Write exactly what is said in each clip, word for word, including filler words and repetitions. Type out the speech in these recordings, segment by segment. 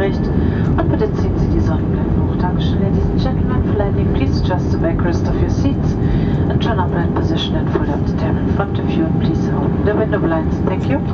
zurecht und bitte ziehen Sie die Sonnenblenden hoch. Dankeschön, ladies and gentlemen. For landing, please adjust the backrest of your seats and turn up in position and fold up the table in front of you, and please open the window blinds. Thank you.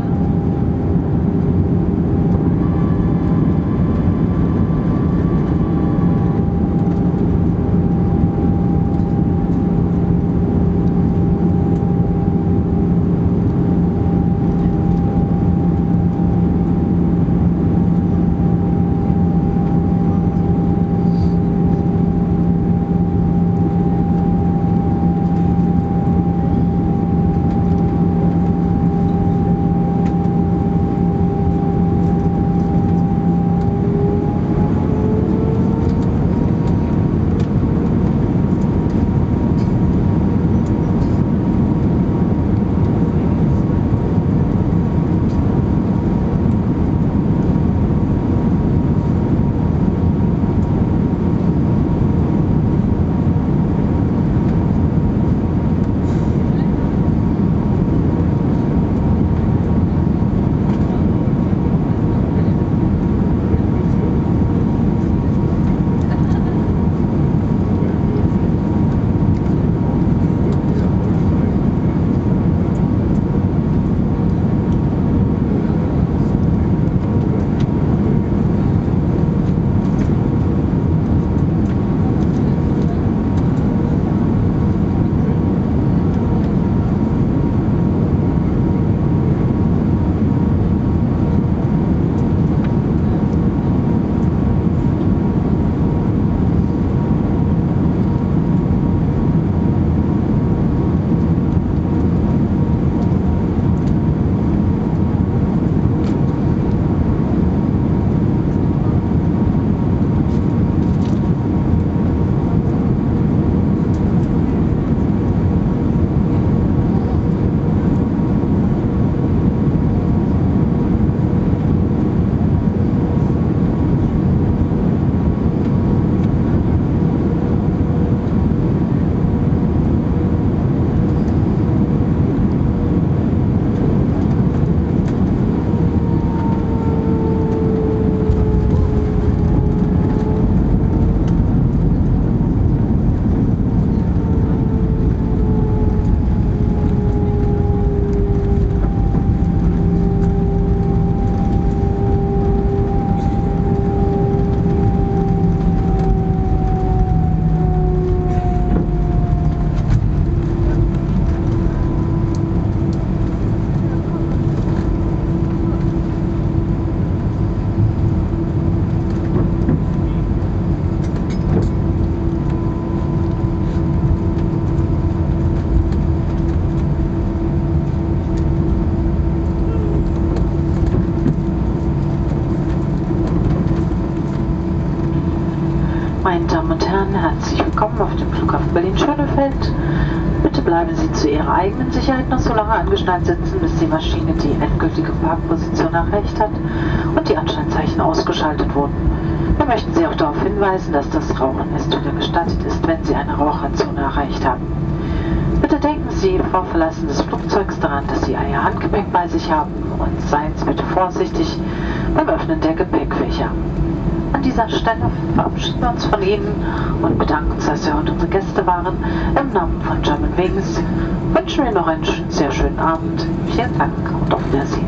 Meine Damen und Herren, herzlich willkommen auf dem Flughafen Berlin-Schönefeld. Bitte bleiben Sie zu Ihrer eigenen Sicherheit noch so lange angeschnallt sitzen, bis die Maschine die endgültige Parkposition erreicht hat und die Anschnallzeichen ausgeschaltet wurden. Wir möchten Sie auch darauf hinweisen, dass das Rauchen erst wieder gestattet ist, wenn Sie eine Raucherzone erreicht haben. Bitte denken Sie vor Verlassen des Flugzeugs daran, dass Sie Ihr Handgepäck bei sich haben, und seien Sie bitte vorsichtig beim Öffnen der Gepäckfächer. An dieser Stelle verabschieden wir uns von Ihnen und bedanken uns, dass Sie heute unsere Gäste waren. Im Namen von Germanwings wünschen wir noch einen sehr schönen Abend. Vielen Dank und auf Wiedersehen.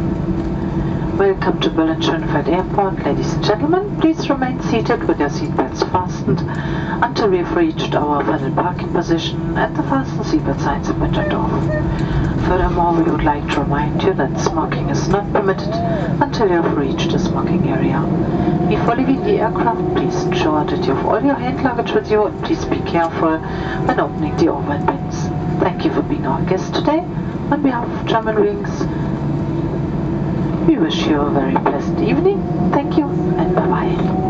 Welcome to Berlin-Schönefeld Airport, ladies and gentlemen. Please remain seated with your seatbelts fastened until we have reached our final parking position and the fasten seatbelt signs have been turned off. Furthermore, we would like to remind you that smoking is not permitted until you have reached the smoking area. Before leaving the aircraft, please ensure that you have all your hand luggage with you, and please be careful when opening the overhead bins. Thank you for being our guest today. On behalf of Germanwings, we wish you a very pleasant evening. Thank you and bye-bye.